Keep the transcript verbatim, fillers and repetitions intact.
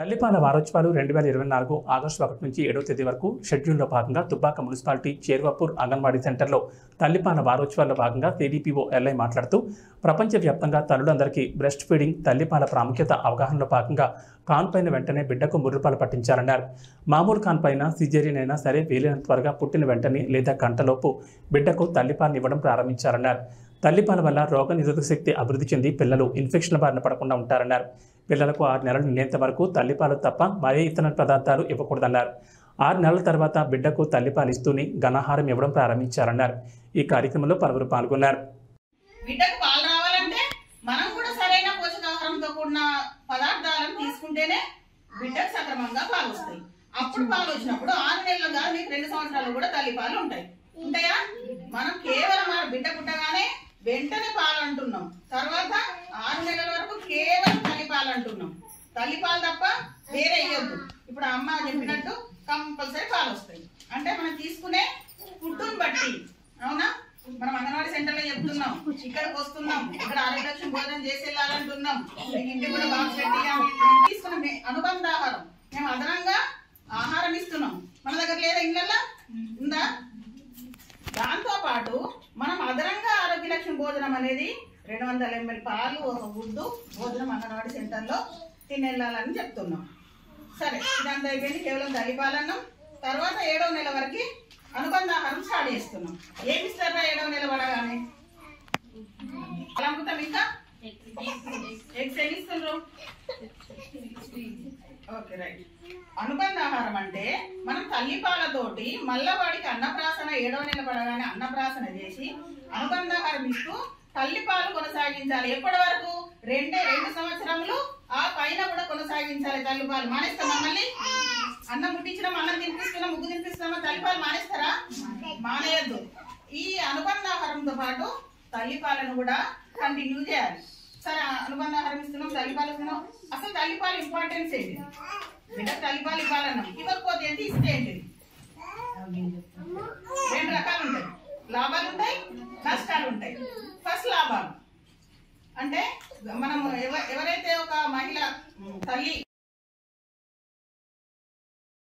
తల్లిపాల వారోత్సవాలు రెండు వేల ఇరవై నాలుగు ఆగస్టు ఒకటి నుంచి ఏడవ తేదీ వరకు షెడ్యూల్లో భాగంగా దుబ్బాక మున్సిపాలిటీ చేర్వాపూర్ అంగన్వాడీ సెంటర్లో తల్లిపాల వారోత్సవాల్లో భాగంగా టీడీపీఓ ఎల్ఐ మాట్లాడుతూ ప్రపంచవ్యాప్తంగా తల్లులందరికీ బ్రెస్ట్ ఫీడింగ్ తల్లిపాల ప్రాముఖ్యత అవగాహనలో భాగంగా కాన్ పైన వెంటనే బిడ్డకు ముర్రుపాలు పట్టించాలన్నారు. మామూలు కాన్ పైన సిజేరియన్ అయినా సరే వీలైనంత త్వరగా పుట్టిన వెంటనే లేదా గంటలోపు బిడ్డకు తల్లిపాలను ఇవ్వడం ప్రారంభించారన్నారు. తల్లిపాల వల్ల రోగ నిరోధక శక్తి అభివృద్ధి చెంది పిల్లలు ఇన్ఫెక్షన్ల బారిన పడకుండా ఉంటారన్నారు. పిల్లలకు ఆరు నెలలు నిండేంత వరకు తల్లిపాలు తప్ప మరే ఇతర పదార్థాలు ఇవ్వకూడదన్నారు. ఆరు నెలల తర్వాత బిడ్డకు తల్లిపాలు ఇస్తూనే ఘనాహారం ఇవ్వడం ప్రారంభించారన్నారు. ఈ కార్యక్రమంలో పలువురు పాల్గొన్నారు. బిడ్డకు పాలు రావాలంటే మనం కూడా సరైన పోషకాహారంతో కూడిన పదార్థాలను తీసుకుంటేనే బిడ్డకు సక్రమంగా పాలు వస్తాయి. అప్పుడు పాలు వచ్చినప్పుడు ఆరు నెలలుగా మీకు రెండు సంవత్సరాలు కూడా తల్లిపాలు ఉంటాయి ఉంటాయా? మనం కేవలం మన బిడ్డ పుట్టగానే వెంటనే పాలు అంటున్నాం, తర్వాత ఆరు నెలల వరకు కేవలం తల్లిపాలు అంటున్నాం. తల్లిపాలు తప్ప వేరే ఇవ్వద్దు. ఇప్పుడు అమ్మ చెప్పినట్టు కంపల్సరీ పాలు వస్తాయి. అంటే మనం తీసుకునే ఫుడ్ని బట్టి, అవునా? మనం అంగన్వాడీ సెంటర్ లో చెప్తున్నాం, ఇక్కడికి వస్తున్నాం, ఇక్కడ ఆరోగ్య భోజనం చేసి వెళ్ళాలంటున్నాం, ఇంటికి కూడా బాక్స్ పెట్టి తీసుకున్న అనుబంధ ఆహారం మేము అదనంగా ఆహారం ఇస్తున్నాం. మన దగ్గర లేదా ఇళ్ళల్లో ఉందా? దాంతో పాటు మనం అదనంగా ఆరోగ్య లక్ష్మి భోజనం అనేది రెండు వందల ఎంఎల్ పాలు ఒక గుడ్డు భోజనం అంగన్వాడీ సెంటర్లో తినెళ్ళాలని చెప్తున్నాం. సరే, ఇదంతా అయిపోయింది. కేవలం తల్లిపాలన్నం. తర్వాత ఏడవ నెల వరకు అనుబంధ ఆహారం స్టార్ట్ చేస్తున్నాం. ఏమి ఇస్తారా ఏడవ నెల పడగానే? అలంకుతాం. ఇంకా ఎగ్స్ ఎన్ని ఇస్తున్నారు? Okay, right. అనుబంధ ఆహారం అంటే మనం తల్లిపాలతోటి మళ్ళా వాడికి అన్నప్రాసన ఏడవ నెల పడగానే అన్నప్రాసన చేసి అనుబంధ ఆహారం ఇస్తూ తల్లిపాలు కొనసాగించాలి. ఎప్పటి వరకు? రెండే రెండు సంవత్సరములు ఆ పైన కూడా కొనసాగించాలి. తల్లిపాలు మానేస్తామా? మళ్ళీ అన్నం ముట్టించడం, అన్నం తినిపిస్తున్నాం, ముగ్గు తినిపిస్తున్నామా? తల్లిపాలు మానేస్తారా? మానేయద్దు. ఈ అనుబంధ ఆహారంతో పాటు తల్లిపాలను కూడా కంటిన్యూ చేయాలి. సరే, అనుబంధ ఆహారం ఇస్తున్నాం, తల్లిపాలు ఇస్తున్నాం. అసలు తల్లిపాలు ఇంపార్టెన్స్ ఏంటి? బిడ్డ తల్లిపాలు ఇవ్వాలన్నాం, ఇవ్వకపోతే ఏంటి, ఇస్తే ఏంటి?